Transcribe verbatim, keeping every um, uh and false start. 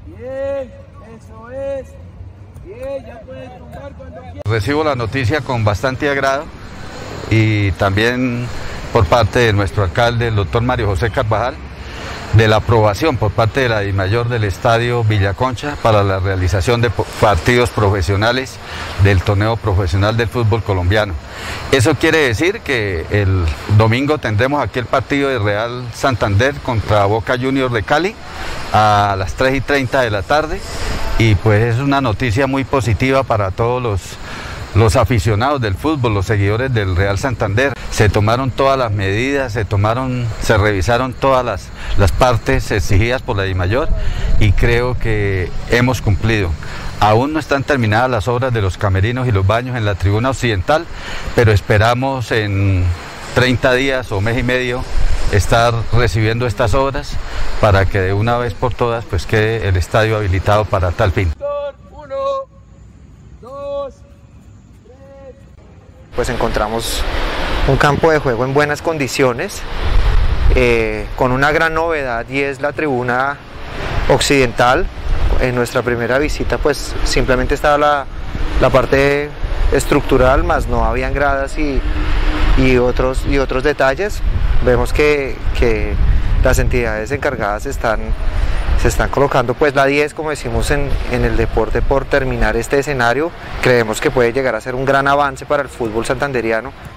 Bien, eso es. Bien, ya puedes tumbar cuando quieras. Recibo la noticia con bastante agrado y también por parte de nuestro alcalde, el doctor Mario José Carvajal, de la aprobación por parte de la DIMAYOR del Estadio Villaconcha para la realización de partidos profesionales del torneo profesional del fútbol colombiano. Eso quiere decir que el domingo tendremos aquí el partido de Real Santander contra Boca Juniors de Cali a las tres y treinta de la tarde y pues es una noticia muy positiva para todos los Los aficionados del fútbol, los seguidores del Real Santander. Se tomaron todas las medidas, se tomaron, se revisaron todas las, las partes exigidas por la DIMAYOR y creo que hemos cumplido. Aún no están terminadas las obras de los camerinos y los baños en la tribuna occidental, pero esperamos en treinta días o mes y medio estar recibiendo estas obras para que de una vez por todas pues quede el estadio habilitado para tal fin. Pues encontramos un campo de juego en buenas condiciones, eh, con una gran novedad y es la tribuna occidental. En nuestra primera visita pues simplemente estaba la, la parte estructural, más no habían gradas y, y, otros, y otros detalles. Vemos que, que las entidades encargadas están, se están colocando pues la diez, como decimos en, en el deporte, por terminar este escenario. Creemos que puede llegar a ser un gran avance para el fútbol santanderiano.